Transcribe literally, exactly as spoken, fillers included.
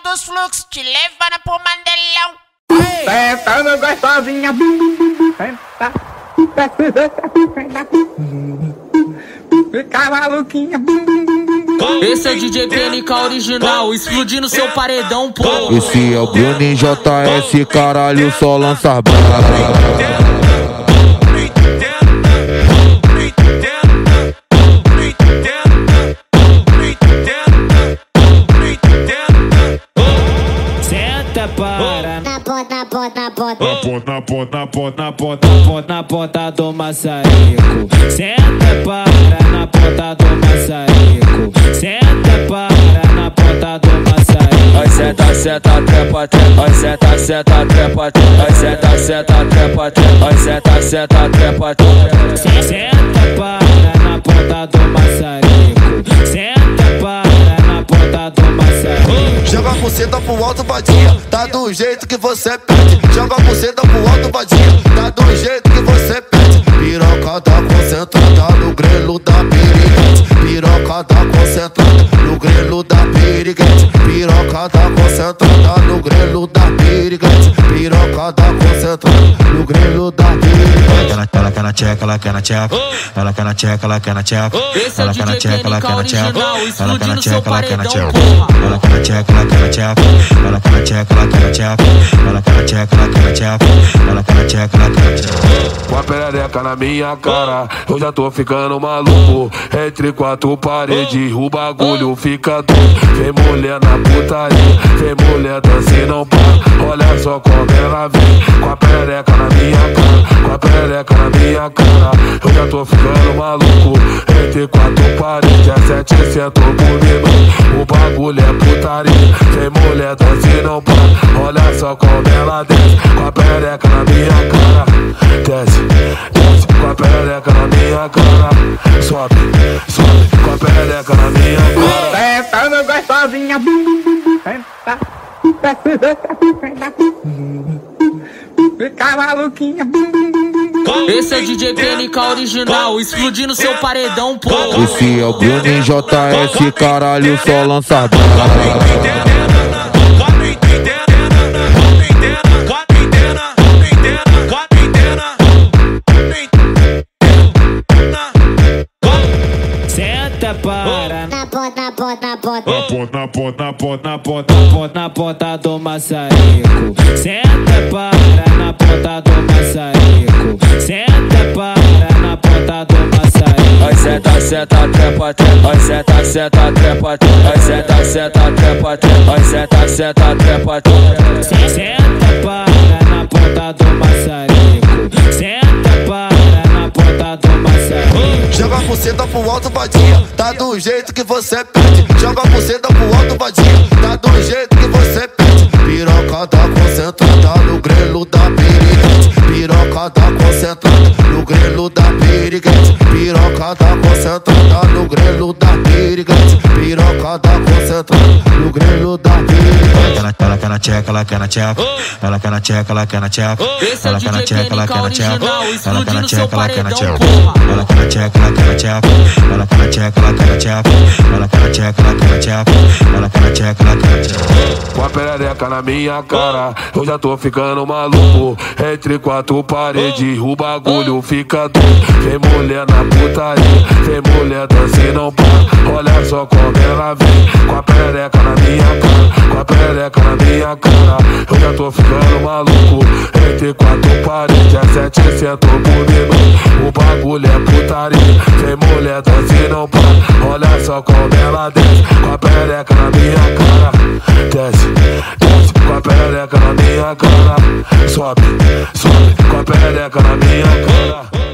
dos fluxos, te levando pro Mandelão. Sentando gostosinha, bum bum bum bum, senta. Fica maluquinha, bum bum bum bum bum. Esse é D J P N K original, explodindo seu paredão, pô. Esse é o Bruno J S, caralho, só lança brava. Para na ponta, na ponta, na ponta, na ponta, na ponta, na ponta, na ponta, na ponta, na ponta do maçarico. Senta para na ponta do maçarico. Senta para na ponta do maçarico. Ai senta, senta, trepa, trepa. Ai senta, senta, trepa, trepa. Ai senta, senta, trepa, trepa. Ai senta, senta, trepa, trepa. Senta para na ponta do maçarico. Senta para na ponta do maçarico. Joga a buceta pro alto, vadinha, tá do jeito que você pede. Joga a buceta pro alto, vadinha, tá do jeito que você pede. Piroca tá concentrada no grelo da piriguete. Piroca tá concentrada no grelo da piriguete. Piroca tá concentrada no grelo da piriguete. Piroca tá concentrada no grelo da piriguete. Ela quer na tcheca, ela quer na tcheca. Ela quer na tcheca, ela quer na tcheca. Ela quer na tcheca, ela quer na tcheca. Ela quer na tcheca, ela quer na tcheca. Ela quer na tcheca, ela quer na tcheca. Ela quer na tcheca, ela quer na tcheca. Ela quer na tcheca, ela quer na tcheca. Ela quer na tcheca, ela quer na tcheca. Com a perereca na minha cara, eu já tô ficando maluco. Entre quatro paredes, o bagulho fica doido. Vem mulher na putaria, vem mulher dança e não para. Olha só como ela vem, com a perereca na minha cara, com a perereca na minha cara. Eu já tô ficando maluco. Entre quatro paredes, é setecentos por minuto. O bagulho é putaria, vem mulher dança e não para. Olha só como ela desce, com a perereca na minha cara. Desce, desce, com a perereca na minha cara. Sobe, sobe, com a perereca na minha cara. Sentando gostosinha, bum bum bum bum, senta. Fica maluquinha, bum bum bum bum bum. Esse é D J P N K original, explodindo seu paredão, pô. Esse é o Bruno J S, caralho, só lança brava. Para na ponta, na ponta, na ponta, na ponta, na ponta, na ponta, na ponta, na ponta, na ponta do maçarico. Senta para na ponta do maçarico. Senta para na ponta do maçarico. Ai senta, senta, trepa, trepa. Ai senta, senta, trepa, trepa. Ai senta, senta, trepa, trepa. Ai senta, senta, trepa, trepa. Senta para na ponta do maçarico. Senta para na ponta do maçarico. Joga a buceta pro alto, vadinha, tá do jeito que você pede. Joga a buceta pro alto, vadinha, tá do jeito que você pede. Piroca tá concentrada no grelo da piriguete. Piroca tá concentrada no grelo da piriguete. Piroca tá concentrada no grelo da piriguete. Piroca tá concentrada no grelo da piriguete. Ela quer na tcheca, ela quer na tcheca. Ela quer na tcheca, ela quer na tcheca. Ela quer na tcheca, ela quer na tcheca. Ela quer na tcheca, ela quer na tcheca. Ela quer na tcheca, ela quer na tcheca. Ela quer na tcheca, ela quer na tcheca. Ela quer na tcheca, ela quer na tcheca. Ela quer na tcheca, ela quer na tcheca. Com a perereca na minha cara, eu já tô ficando maluco. Entre quatro paredes, o bagulho fica doido. Vem mulher na putaria, vem mulher dança e não para. Olha só como ela vem, com a perereca na minha cara, com a perereca na minha cara. Eu já tô ficando maluco. Entre quatro paredes, é setecentos por minuto. O bagulho é putaria, vem mulher dança e não para. Olha só como ela desce, com a perereca na minha cara. Desce, desce, com a perereca na minha cara. Sobe, sobe, com a perereca na minha cara.